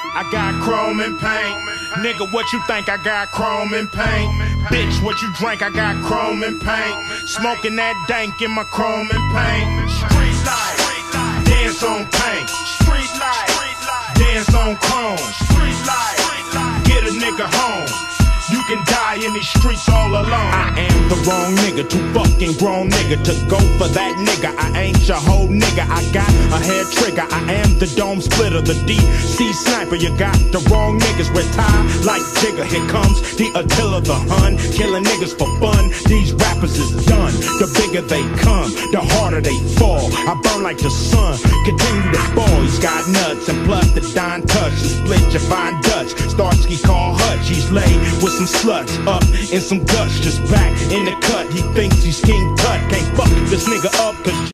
I got chrome and paint. Nigga, what you think? I got chrome and paint. Bitch, what you drink? I got chrome and paint. Smoking that dank in my chrome and paint. Street life, dance on paint. Street life, dance on chrome. Street life, get a nigga home. You can die in these streets all alone. I am the wrong nigga, too fucking grown nigga to go for that nigga. I ain't your whole nigga, I got a hair trigger. I am the dome splitter, the DC sniper. You got the wrong niggas retired like Jigger. Here comes the Attila the Hun, killing niggas for fun. These rappers is done. The bigger they come, the harder they fall. I burn like the sun, continue to ball. He's got nuts and plus the Don touch. He split your fine Dutch. Starsky call Hutch. He's laid with some sluts up in some guts, just back in the cut. He thinks he's King Tut. Can't fuck this nigga up cause